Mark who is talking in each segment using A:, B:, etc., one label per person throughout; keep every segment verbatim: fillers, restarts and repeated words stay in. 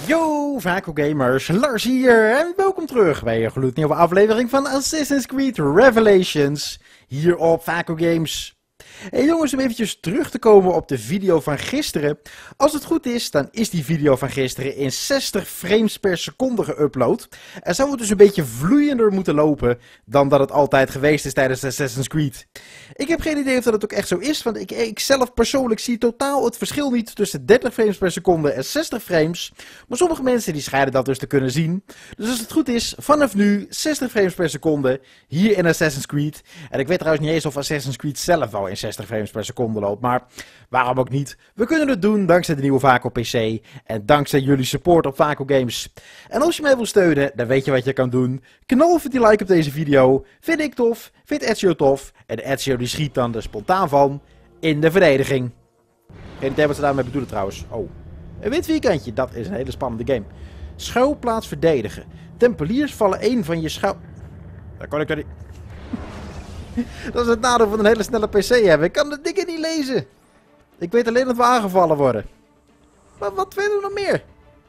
A: Yo, Vaco Gamers, Lars hier en welkom terug bij een gloednieuwe aflevering van Assassin's Creed Revelations hier op Vaco Games. Hey jongens, om eventjes terug te komen op de video van gisteren. Als het goed is, dan is die video van gisteren in zestig frames per seconde geüpload. En zou het dus een beetje vloeiender moeten lopen dan dat het altijd geweest is tijdens Assassin's Creed. Ik heb geen idee of dat het ook echt zo is, want ik, ik zelf persoonlijk zie totaal het verschil niet tussen dertig frames per seconde en zestig frames. Maar sommige mensen die schijnen dat dus te kunnen zien. Dus als het goed is, vanaf nu zestig frames per seconde hier in Assassin's Creed. En ik weet trouwens niet eens of Assassin's Creed zelf al in zestig frames per seconde loopt, maar waarom ook niet? We kunnen het doen dankzij de nieuwe Vaco P C en dankzij jullie support op Vaco Games. En als je mij wil steunen, dan weet je wat je kan doen. Knal even die like op deze video. Vind ik tof, vindt Ezio tof en Ezio die schiet dan er spontaan van in de verdediging. Geen idee wat ze daarmee bedoelen trouwens. Oh, een wit vierkantje, dat is een hele spannende game. Schuilplaats verdedigen. Tempeliers vallen één van je schuil... Daar kon ik er niet... Dat is het nadeel van een hele snelle P C hebben. Ik kan de dingen niet lezen. Ik weet alleen dat we aangevallen worden. Maar wat willen we nog meer?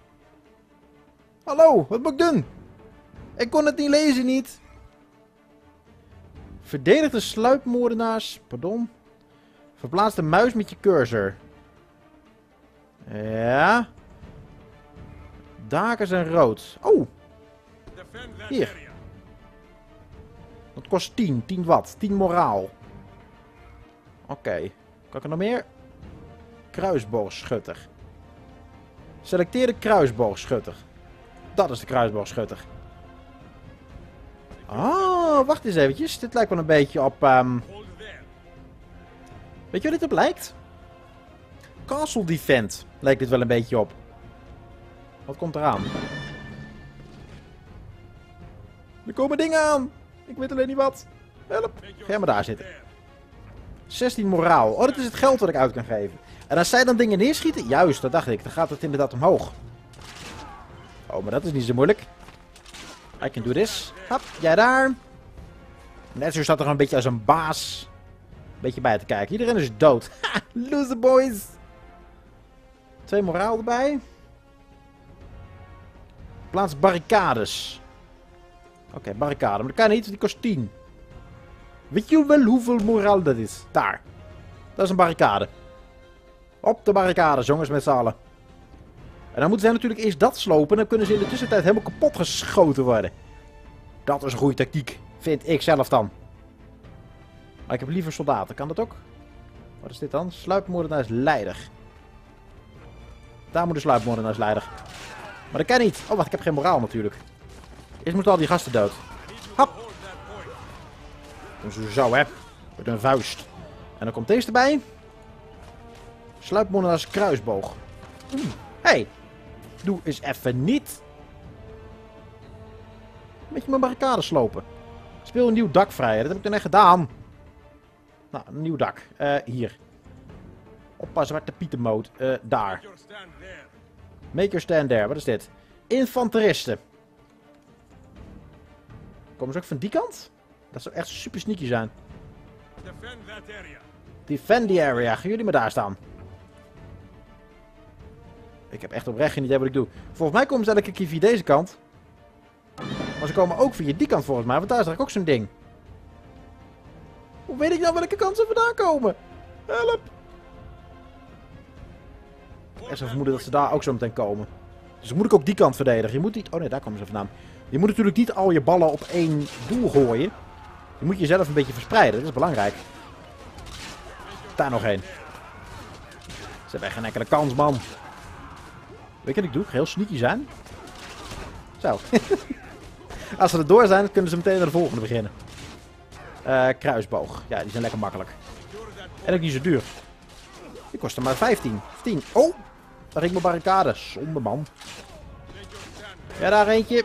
A: Hallo, wat moet ik doen? Ik kon het niet lezen, niet. Verdedig de sluipmoordenaars. Pardon. Verplaats de muis met je cursor. Ja. Daken zijn rood. Oh. Hier. Dat kost tien. tien watt. tien moraal. Oké. Okay. Kan ik er nog meer? Kruisboogschutter. Selecteer de kruisboogschutter. Dat is de kruisboogschutter. Oh, wacht eens eventjes. Dit lijkt wel een beetje op... Um... Weet je wat dit op lijkt? Castle Defend lijkt dit wel een beetje op. Wat komt eraan? Er komen dingen aan. Ik weet alleen niet wat. Help. Ga maar daar zitten. zestien moraal. Oh, dat is het geld wat ik uit kan geven. En als zij dan dingen neerschieten... Juist, dat dacht ik. Dan gaat het inderdaad omhoog. Oh, maar dat is niet zo moeilijk. I can do this. Hop, jij daar. Net zo staat er een beetje als een baas. Een beetje bij te kijken. Iedereen is dood. Ha, loser boys. Twee moraal erbij. Plaats barricades. Oké, okay, barricade. Maar dat kan niet, die kost tien. Weet je wel hoeveel moraal dat is? Daar. Dat is een barricade. Op de barricades, jongens, met z'n allen. En dan moeten zij natuurlijk eerst dat slopen. En dan kunnen ze in de tussentijd helemaal kapot geschoten worden. Dat is een goede tactiek. Vind ik zelf dan. Maar ik heb liever soldaten. Kan dat ook? Wat is dit dan? Sluipmoordenaarsleider. Daar moet de sluipmoordenaarsleider. Maar dat kan niet. Oh, wacht. Ik heb geen moraal natuurlijk. Eerst moeten al die gasten dood. Hop. Doen ze zo, hè. Met een vuist. En dan komt deze erbij. Sluipmoordenaars kruisboog. Hé. Hey. Doe eens even niet. Een beetje mijn barricade slopen. Speel een nieuw dak vrij. Dat heb ik dan echt gedaan. Nou, een nieuw dak. Uh, hier. Oppa, zwarte pieten mode. Uh, daar. Make your stand there. Wat is dit? Infanteristen. Komen ze ook van die kant? Dat zou echt super sneaky zijn. Defend the area. Gaan jullie maar daar staan. Ik heb echt oprecht geen idee wat ik doe. Volgens mij komen ze elke keer via deze kant. Maar ze komen ook via die kant volgens mij. Want daar is er ook zo'n ding. Hoe weet ik nou welke kant ze vandaan komen? Help! Echt zo vermoeden dat ze daar ook zo meteen komen. Dus dan moet ik ook die kant verdedigen. Je moet niet... Oh nee, daar komen ze vandaan. Je moet natuurlijk niet al je ballen op één doel gooien. Je moet jezelf een beetje verspreiden. Dat is belangrijk. Daar nog één. Ze hebben echt geen enkele kans, man. Weet je wat ik doe? Heel sneaky zijn. Zo. Als ze er door zijn, dan kunnen ze meteen naar de volgende beginnen. Uh, kruisboog. Ja, die zijn lekker makkelijk. En ook niet zo duur. Die kosten maar vijftien. tien. Oh! Daar ging mijn barricade. Zonde, man. Ja, daar eentje.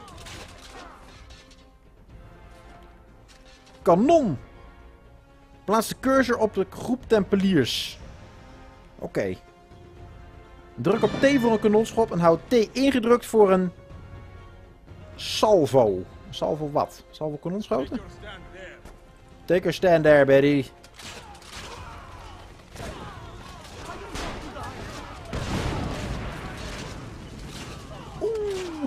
A: Kanon. Plaats de cursor op de groep tempeliers. Oké. Okay. Druk op T voor een kanonschop en houd T ingedrukt voor een salvo. Salvo wat? Salvo kanonschoten? Take a stand there, Betty.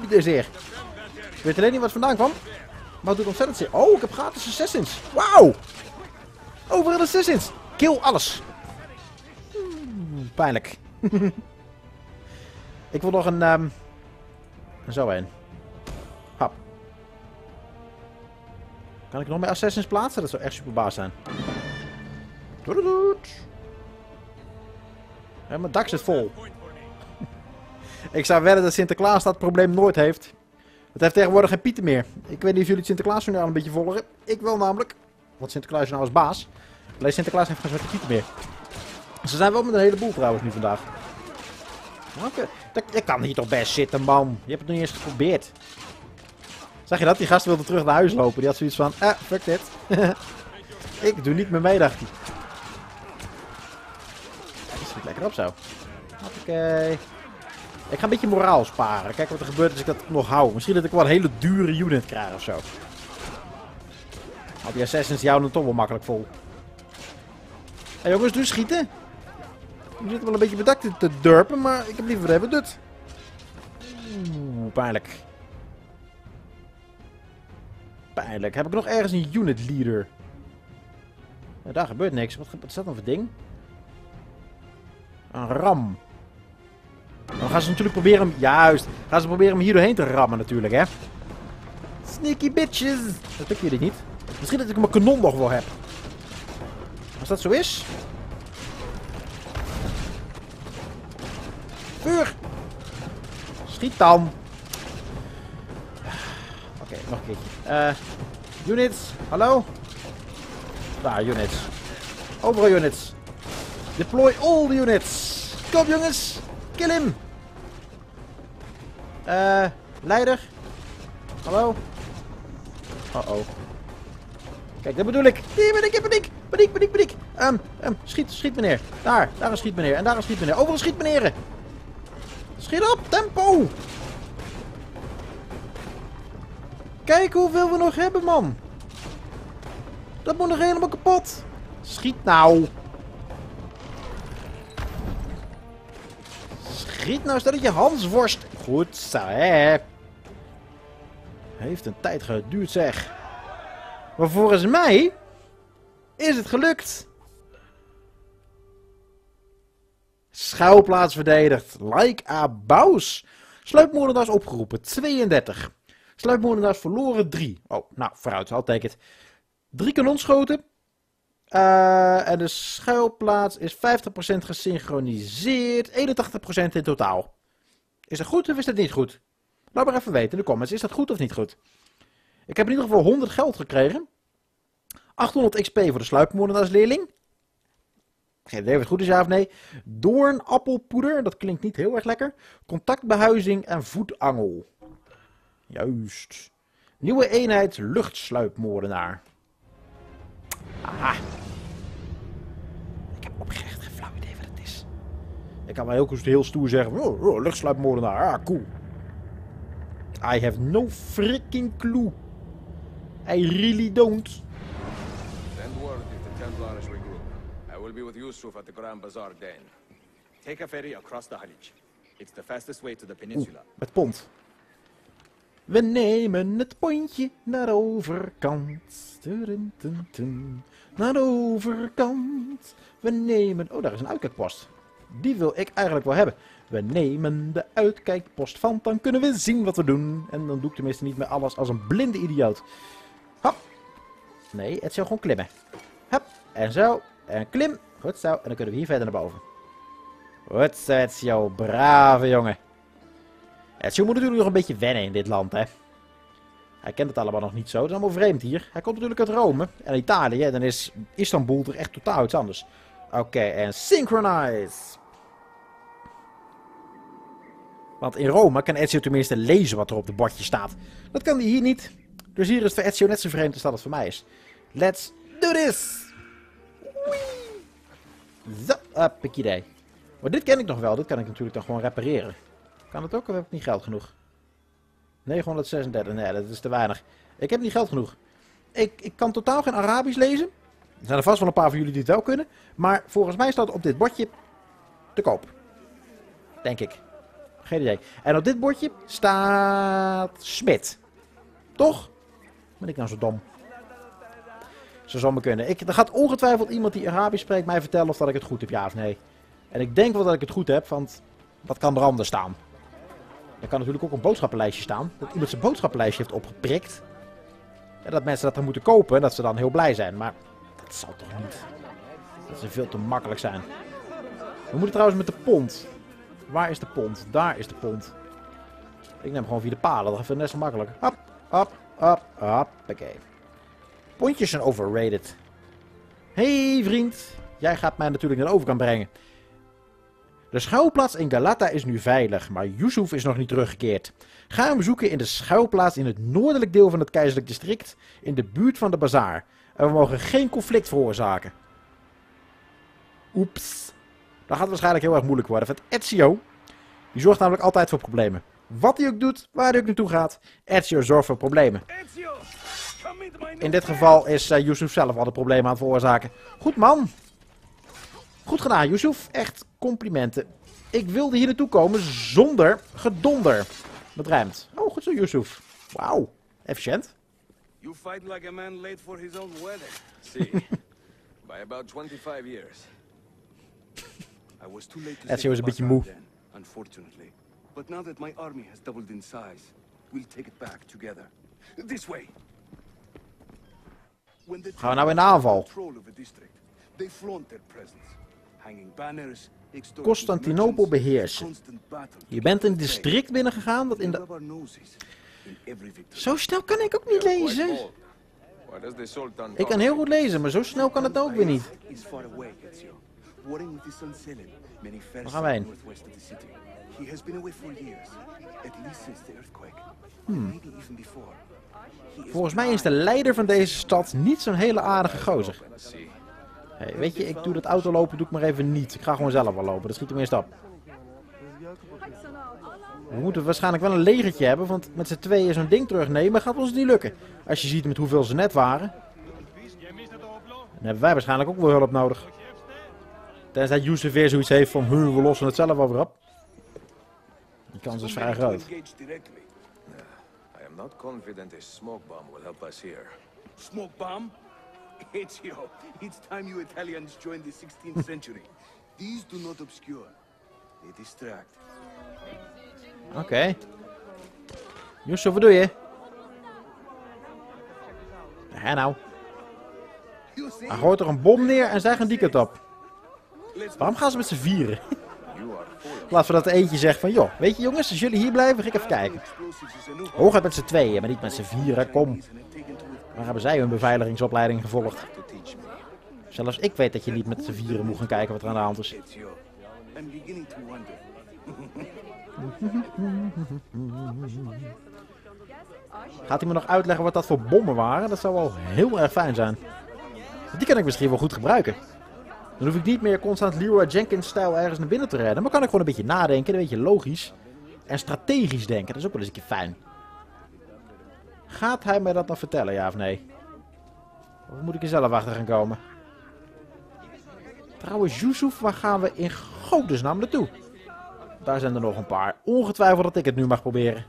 A: de zeer. Ik weet alleen niet wat vandaan kwam. Maar het doet ontzettend zeer. Oh, ik heb gratis assassins. Wauw. Overal assassins. Kill alles. Hmm, pijnlijk. Ik wil nog een... Um... Zo heen. Hap. Kan ik nog meer assassins plaatsen? Dat zou echt super baas zijn. Ja, mijn dak zit vol. Ik zou wedden dat Sinterklaas dat probleem nooit heeft. Het heeft tegenwoordig geen pieten meer. Ik weet niet of jullie het Sinterklaasjournaal een beetje volgen. Ik wel namelijk. Want Sinterklaasjournaal is baas. Alleen Sinterklaas heeft geen zwarte pieten meer. Ze zijn wel met een heleboel trouwens nu vandaag. Oké. Je kan hier toch best zitten, man. Je hebt het nog niet eens geprobeerd. Zag je dat? Die gast wilde terug naar huis lopen. Die had zoiets van, eh, fuck dit. Ik doe niet meer mee, dacht hij. Dat schiet lekker op zo. Oké. Ik ga een beetje moraal sparen. Kijk wat er gebeurt als ik dat nog hou. Misschien dat ik wel een hele dure unit krijg of zo. Al die assassins die houden het toch wel makkelijk vol. Hé hey, jongens, doe schieten. We zitten wel een beetje bedacht te durpen, maar ik heb liever even dit. Oeh, pijnlijk. Pijnlijk. Heb ik nog ergens een unit leader? Ja, daar gebeurt niks. Wat, wat is dat dan voor ding? Een ram. Dan gaan ze natuurlijk proberen hem... Juist. Gaan ze proberen hem hier doorheen te rammen natuurlijk, hè. Sneaky bitches. Dat lukt jullie niet. Misschien dat ik mijn kanon nog wel heb. Als dat zo is... Vuur! Schiet dan! Oké, okay, nog een keertje. Uh, units, hallo? Daar, units. Overal units. Deploy all the units. Kom jongens! Kill him! Eh, uh, leider? Hallo? Oh oh. Kijk, dat bedoel ik. Die ben ik, ben ik. Paniek, paniek, paniek. Um, um, schiet, schiet meneer. Daar, daar een schiet meneer. En daar een schiet meneer. Overal schiet meneer. Schiet op, tempo! Kijk hoeveel we nog hebben, man. Dat moet nog helemaal kapot. Schiet nou. Schiet nou, stel dat je Hansworst. Goed zo, hè. Heeft een tijd geduurd, zeg. Maar volgens mij is het gelukt. Schuilplaats verdedigd. Like a boss. Sluipmoordenaars opgeroepen. tweeëndertig. Sluipmoordenaars verloren. drie. Oh, nou, vooruit. I'll take it. Drie kanonschoten. Uh, en de schuilplaats is vijftig procent gesynchroniseerd. eenentachtig procent in totaal. Is dat goed of is dat niet goed? Laat maar even weten in de comments. Is dat goed of niet goed? Ik heb in ieder geval honderd geld gekregen. achthonderd X P voor de sluipmoordenaarsleerling. Geen idee of het goed is, ja of nee. Doornappelpoeder, dat klinkt niet heel erg lekker. Contactbehuizing en voetangel. Juist. Nieuwe eenheid luchtsluipmoordenaar. Aha. Ik heb oprecht geen flauw idee wat het is. Ik kan wel heel, heel stoer zeggen, oh, oh, luchtsluipmoordenaar, ah, cool. I have no freaking clue. I really don't.
B: Send word if the Templars regroup. I will be with Yusuf at the Grand Bazaar then. Take a ferry across the Halij. It's the fastest way to the peninsula.
A: Oeh, met pont. We nemen het pontje naar de overkant. Naar de overkant. We nemen... Oh, daar is een uitkijkpost. Die wil ik eigenlijk wel hebben. We nemen de uitkijkpost van. Dan kunnen we zien wat we doen. En dan doe ik tenminste niet meer alles als een blinde idioot. Hop. Nee, het zou gewoon klimmen. Hop. En zo. En klim. Goed zo. En dan kunnen we hier verder naar boven. Goed zo, Ezio. Brave jongen. Ezio moet natuurlijk nog een beetje wennen in dit land, hè. Hij kent het allemaal nog niet zo. Het is allemaal vreemd hier. Hij komt natuurlijk uit Rome en Italië. Dan is Istanbul toch echt totaal iets anders. Oké, okay, en synchronize. Want in Rome kan Ezio tenminste lezen wat er op de bordje staat. Dat kan hij hier niet. Dus hier is het voor Ezio net zo vreemd als dat het voor mij is. Let's do this! Wee. Zo, heb ik idee. Maar dit ken ik nog wel. Dit kan ik natuurlijk dan gewoon repareren. Kan het ook of heb ik niet geld genoeg? negenhonderdzesendertig, nee, dat is te weinig. Ik heb niet geld genoeg. Ik, ik kan totaal geen Arabisch lezen. Er zijn er vast wel een paar van jullie die het wel kunnen. Maar volgens mij staat op dit bordje te koop. Denk ik. Geen idee. En op dit bordje staat Smit. Toch? Ben ik nou zo dom? Zo zou me kunnen. Ik, er gaat ongetwijfeld iemand die Arabisch spreekt mij vertellen of dat ik het goed heb, ja of nee. En ik denk wel dat ik het goed heb, want wat kan er anders staan? Er kan natuurlijk ook een boodschappenlijstje staan. Dat iemand zijn boodschappenlijstje heeft opgeprikt. En dat mensen dat dan moeten kopen en dat ze dan heel blij zijn. Maar dat zal toch niet. Dat zou veel te makkelijk zijn. We moeten trouwens met de pont. Waar is de pont? Daar is de pont. Ik neem gewoon via de palen. Dat is net zo makkelijk. Hop, hop, hop, hoppakee. Pontjes zijn overrated. Hey vriend. Jij gaat mij natuurlijk naar de overkant brengen. De schuilplaats in Galata is nu veilig, maar Yusuf is nog niet teruggekeerd. Ga hem zoeken in de schuilplaats in het noordelijk deel van het keizerlijk district, in de buurt van de bazaar. En we mogen geen conflict veroorzaken. Oeps. Dat gaat waarschijnlijk heel erg moeilijk worden, want Ezio, die zorgt namelijk altijd voor problemen. Wat hij ook doet, waar hij ook naartoe gaat, Ezio zorgt voor problemen. In dit geval is uh, Yusuf zelf al de problemen aan het veroorzaken. Goed man. Goed gedaan, Yusuf. Echt complimenten. Ik wilde hier naartoe komen zonder gedonder. Dat rijmt. Oh, goed zo, Yusuf. Wauw. Efficiënt.
B: You fight like a man late for his own wedding. See, by about twenty-five years. I was too late to
A: Ezio is een beetje moe.
B: Unfortunately. But now that my army has doubled in size, we'll take it back together. This way.
A: Gaan we nou in de aanval? Constantinopel beheersen. Je bent een district binnengegaan dat in de... Zo snel kan ik ook niet lezen. Ik kan heel goed lezen, maar zo snel kan het ook weer niet. Waar gaan wij heen? Hmm. Volgens mij is de leider van deze stad niet zo'n hele aardige gozer. Hey, weet je, ik doe dat autolopen doe ik maar even niet. Ik ga gewoon zelf wel lopen, dat schiet hem eerst op. We moeten waarschijnlijk wel een legertje hebben, want met z'n tweeën zo'n ding terugnemen gaat ons niet lukken. Als je ziet met hoeveel ze net waren. Dan hebben wij waarschijnlijk ook wel hulp nodig. Tenzij Yusuf weer zoiets heeft van, we lossen het zelf over op. Die kans is vrij groot.
B: I'm not confident a smoke bomb will help us here.
C: Smoke bomb? Ezio, it's time you Italians joined the sixteenth century. These do not obscure. They distract.
A: Oké. Okay. Yusuf, wat doe je? Ja, nou. Hij gooit er een bom neer en zij gaan die kant op. Waarom gaan ze met z'n vieren? In plaats van dat er eentje zegt van, joh, weet je jongens, als jullie hier blijven, ga ik even kijken. Hooguit met z'n tweeën, maar niet met z'n vieren, kom. Waar hebben zij hun beveiligingsopleiding gevolgd? Zelfs ik weet dat je niet met z'n vieren moet gaan kijken wat er aan de hand is. Gaat hij me nog uitleggen wat dat voor bommen waren? Dat zou wel heel erg fijn zijn. Die kan ik misschien wel goed gebruiken. Dan hoef ik niet meer constant Leroy Jenkins-stijl ergens naar binnen te redden. Maar kan ik gewoon een beetje nadenken, een beetje logisch. En strategisch denken, dat is ook wel eens een keer fijn. Gaat hij mij dat nog vertellen, ja of nee? Of moet ik er zelf achter gaan komen? Trouwens, Yusuf, waar gaan we in godesnaam naartoe? Daar zijn er nog een paar. Ongetwijfeld dat ik het nu mag proberen.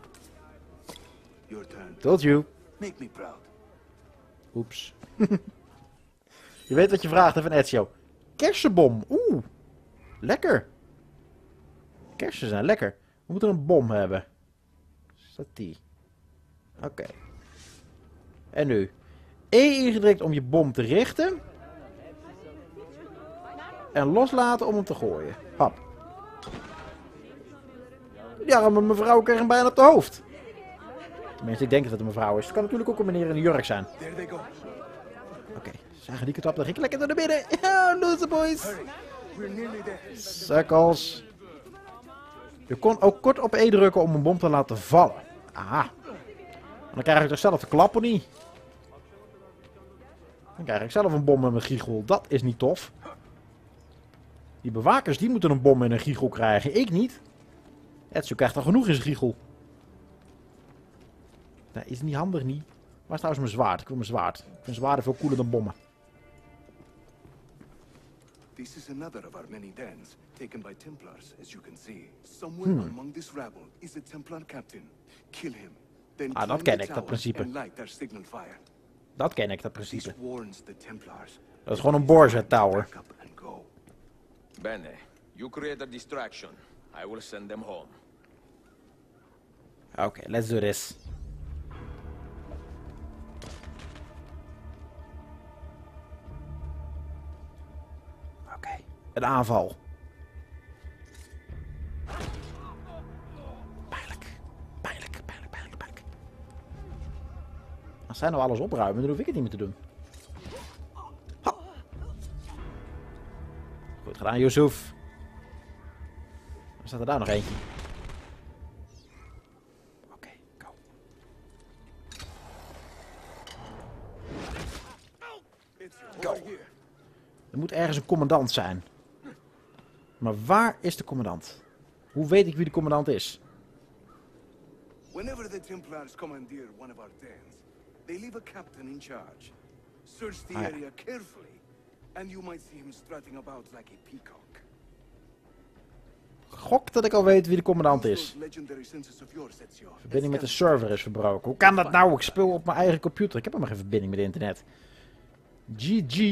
A: Told you.
C: Make me proud.
A: Oeps. Je weet wat je vraagt, hè, van Ezio. Kersenbom. Oeh. Lekker. Kersen zijn lekker. We moeten een bom hebben. Is dat die? Oké. Okay. En nu. E ingedrukt om je bom te richten. En loslaten om hem te gooien. Hap. Die arme mevrouw kreeg hem bijna op de hoofd. Tenminste, ik denk dat het een mevrouw is. Het kan natuurlijk ook een meneer in een jurk zijn. Oké. Okay. Zagen die kant op, dan ging ik lekker naar binnen. Ja, loser boys. Sukkels. Je kon ook kort op E drukken om een bom te laten vallen. Aha. En dan krijg ik toch zelf de klappen niet. Dan krijg ik zelf een bom met mijn giegel. Dat is niet tof. Die bewakers die moeten een bom in een giegel krijgen. Ik niet. Ezio krijgt al genoeg in zijn giegel. Dat is niet handig niet. Waar is trouwens mijn zwaard? Ik wil mijn zwaard. Ik vind zwaarden veel cooler dan bommen.
C: This is another of our many dens, taken by Templars, as you can see. Somewhere
A: Hmm.
C: among this rabble is a Templar captain. Kill him. Then
A: Ah, dat
C: climb
A: ken
C: the
A: ik, dat
C: tower
A: principe.
C: and light their signal fire.
A: Dat ken ik, dat
C: This
A: principe.
C: warns the Templars.
A: Dat is gewoon een Borgia Tower.
C: Back up and go.
B: Bene. You create a distraction. I will send them home.
A: Oké, okay, let's do this. Oké, okay, een aanval. Pijnlijk. Pijnlijk, pijnlijk, pijnlijk, pijnlijk. Als zij nou alles opruimen, dan hoef ik het niet meer te doen. Ha. Goed gedaan, Yusuf. Er staat er daar nog eentje. Go. Er moet ergens een commandant zijn. Maar waar is de commandant? Hoe weet ik wie de commandant is?
C: Whenever the Templars commandeer one of our dens, they leave a captain in charge. Search the
A: Ah, ja.
C: area carefully, and you might see him strutting about like a peacock.
A: Gok dat ik al weet wie de commandant is. Verbinding met de server is verbroken. Hoe kan dat nou? Ik speel op mijn eigen computer. Ik heb helemaal geen verbinding met internet. G G.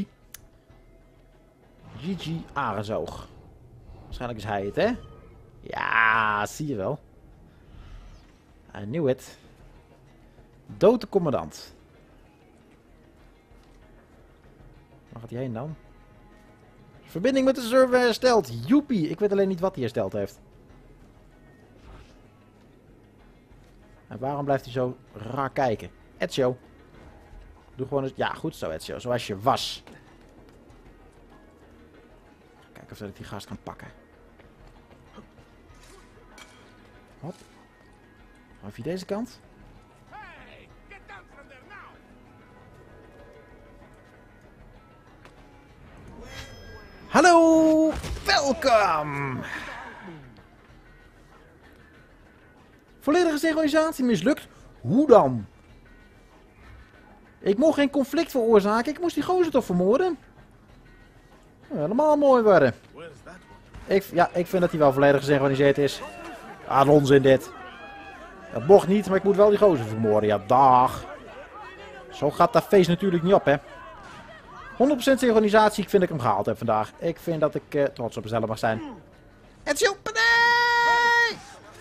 A: G G Arenzoog. Waarschijnlijk is hij het, hè? Ja, zie je wel. I knew it. Dood de commandant. Waar gaat hij heen dan? Verbinding met de server hersteld. Joepie. Ik weet alleen niet wat hij hersteld heeft. En waarom blijft hij zo raar kijken? Ezio. Doe gewoon eens... Ja, goed zo, Ezio. Zoals je was. Kijken of ik die gast kan pakken. Hop. Of je deze kant? Hallo! Welkom! Volledige synchronisatie mislukt? Hoe dan? Ik mocht geen conflict veroorzaken. Ik moest die gozer toch vermoorden? Ja, helemaal mooi worden. Ik, ja, ik vind dat hij wel volledig gesynchroniseerd is. Ah, onzin dit. Dat mocht niet, maar ik moet wel die gozer vermoorden. Ja, dag. Zo gaat dat feest natuurlijk niet op, hè. honderd procent synchronisatie, ik vind dat ik hem gehaald heb vandaag. Ik vind dat ik uh, trots op mezelf mag zijn. Ezio, nee!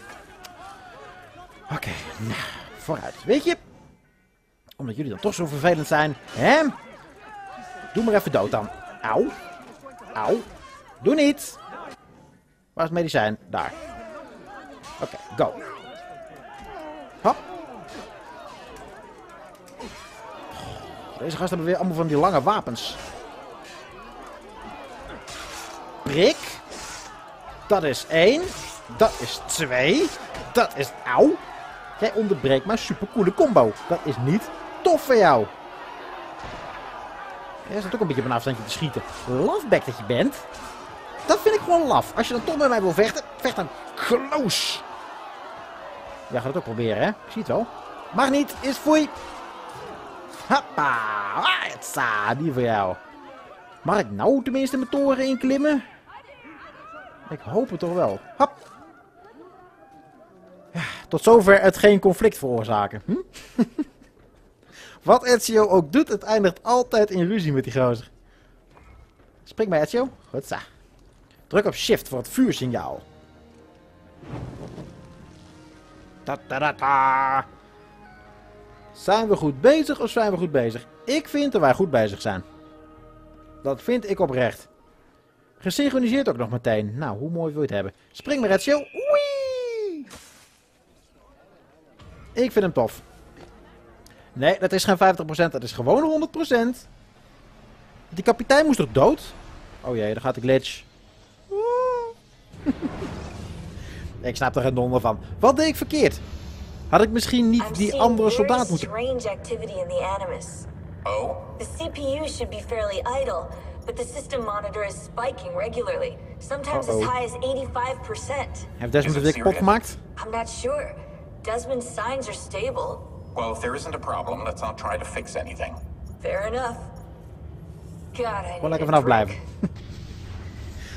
A: Oké, okay, nou, vooruit. Weet je, omdat jullie dan toch zo vervelend zijn, hè? Doe maar even dood dan. Auw. Auw. Doe niet. Waar is het medicijn? Daar. Oké, okay, go. Hop. Deze gasten hebben weer allemaal van die lange wapens. Prik. Dat is één. Dat is twee. Dat is... Auw. Jij onderbreekt mijn supercoole combo. Dat is niet tof voor jou. Jij staat ook een beetje op een afstandje te schieten. Lafbek dat je bent. Dat vind ik gewoon laf. Als je dan toch met mij wil vechten, vecht dan close. Jij gaat het ook proberen, hè? Ik zie het wel. Mag niet. Is foei. Hoppa. Hetsa. Die voor jou. Mag ik nou tenminste mijn toren inklimmen? Ik hoop het toch wel. Hop. Ja, tot zover het geen conflict veroorzaken. Hm? Wat Ezio ook doet, het eindigt altijd in ruzie met die gozer. Spring bij Ezio. Goed zo. Druk op shift voor het vuursignaal. Ta -ta -ta -ta. Zijn we goed bezig of zijn we goed bezig? Ik vind dat wij goed bezig zijn. Dat vind ik oprecht. Gesynchroniseerd ook nog meteen. Nou, hoe mooi wil je het hebben? Spring maar, Ezio. Oei! Ik vind hem tof. Nee, dat is geen vijftig procent. Dat is gewoon honderd procent. Die kapitein moest toch dood? Oh jee, daar gaat de glitch. Ik snap er geen donder van. Wat deed ik verkeerd? Had ik misschien niet die andere soldaat moeten...
D: strange activity in the Animus.
E: Oh?
D: The C P U should be fairly idle, but the system monitor is spiking regularly. Sometimes
A: Uh-oh.
D: as high as eighty-five percent.
A: Heeft Desmond het weer kapot gemaakt?
D: I'm not sure. Desmond's signs are stable.
E: Well, if there isn't a problem, let's not try to fix anything.
D: Fair enough. God, I
A: Gewoon
D: need
A: lekker
D: a
A: vanaf
D: drink.
A: blijven.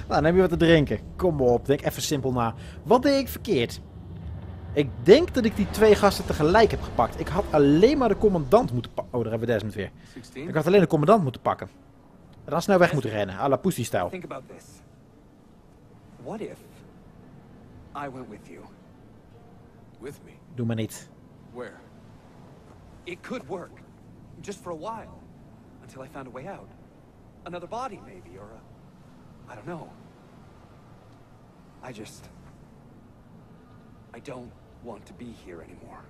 A: Nou, neem je wat te drinken. Kom op, denk even simpel na. Wat deed ik verkeerd? Ik denk dat ik die twee gasten tegelijk heb gepakt. Ik had alleen maar de commandant moeten pakken. Oh, daar hebben we Desmond weer. Ik had alleen de commandant moeten pakken. En dan snel weg moeten rennen, à la Pussy-stijl.
F: Think about this. What if I went with you?
B: With me?
A: Doe maar niet.
B: Where?
F: It could work. Just for a while. Until I found a way out. Another body, maybe, or a... I don't know. I just... I don't want to be here anymore.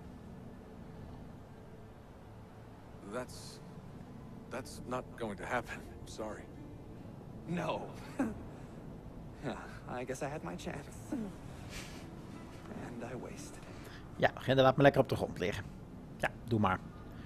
B: That's... That's not going to happen. I'm sorry.
F: No. I guess I had my chance. And I wasted it.
A: Ja, Ginder, laat me lekker op de grond liggen. Ja, doe maar.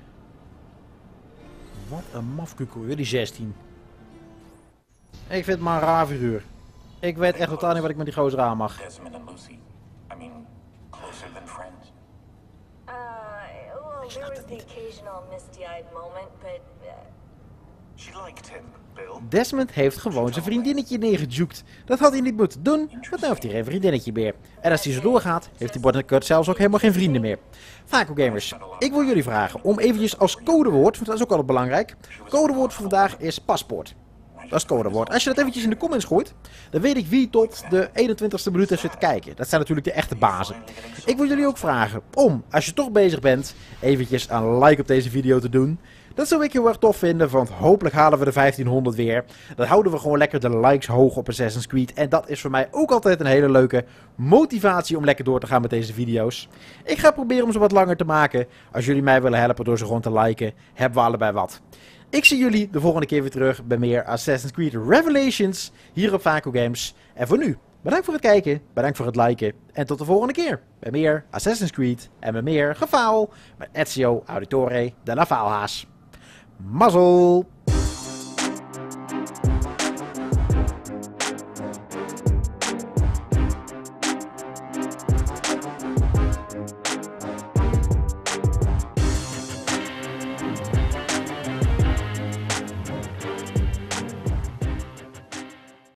A: Wat een mafkukel, jullie zestien. Ik vind het maar een raar figuur. Ik weet echt totaal niet wat ik met die gozer aan mag.
E: Desmond and Lucy. I mean, closer than friends.
D: Uh, well, there was the occasional misty-eyed moment, but... Uh,
E: She liked him, Bill.
A: Desmond heeft gewoon zijn vriendinnetje neergejukt. Dat had hij niet moeten doen, want nu heeft hij geen vriendinnetje meer. En als hij zo doorgaat, heeft die Botnet zelfs ook helemaal geen vrienden meer. Vaco Gamers, ik wil jullie vragen om eventjes als codewoord, want dat is ook altijd belangrijk. Codewoord voor vandaag is paspoort. Dat is codewoord. Als je dat eventjes in de comments gooit, dan weet ik wie tot de eenentwintigste minuut heeft zitten kijken. Dat zijn natuurlijk de echte bazen. Ik wil jullie ook vragen om, als je toch bezig bent, eventjes een like op deze video te doen. Dat zou ik heel erg tof vinden, want hopelijk halen we de vijftienhonderd weer. Dan houden we gewoon lekker de likes hoog op Assassin's Creed. En dat is voor mij ook altijd een hele leuke motivatie om lekker door te gaan met deze video's. Ik ga proberen om ze wat langer te maken. Als jullie mij willen helpen door ze gewoon te liken, hebben we allebei wat. Ik zie jullie de volgende keer weer terug bij meer Assassin's Creed Revelations hier op Vaco Games. En voor nu, bedankt voor het kijken, bedankt voor het liken en tot de volgende keer bij meer Assassin's Creed en bij meer gevaal met Ezio Auditore de la Faalhaas. Mazzel!